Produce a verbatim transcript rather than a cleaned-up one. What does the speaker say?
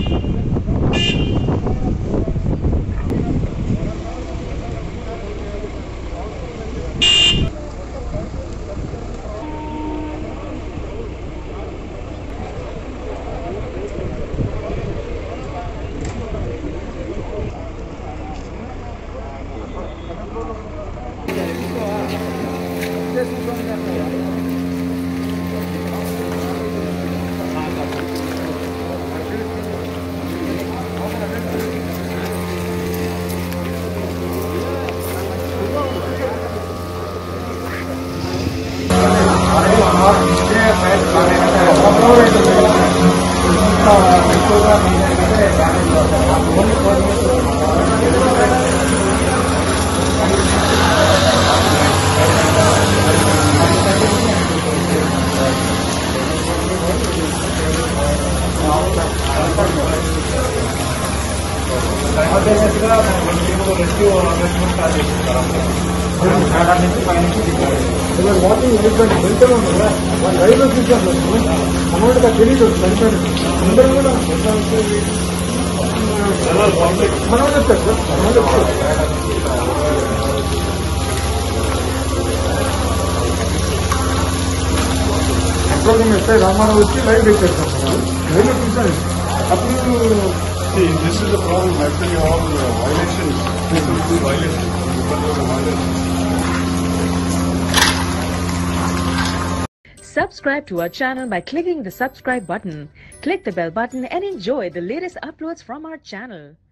Walking వెళ్తూనే ఉండదా వాళ్ళు రైల్లో చూసారు అమౌంట్గా తెలియదు అందరూ కూడా మనం చెప్తారు సార్ మనం చెప్తారు ప్రోగ్రామ్ ఇస్తే రామారావు వచ్చి లైవ్ పెట్టేస్తాం రైల్లో చూసాను అప్పుడు this is the problem actually all uh, violations people do violations because of the violence. Subscribe to our channel by clicking the subscribe button. Click the bell button and enjoy the latest uploads from our channel.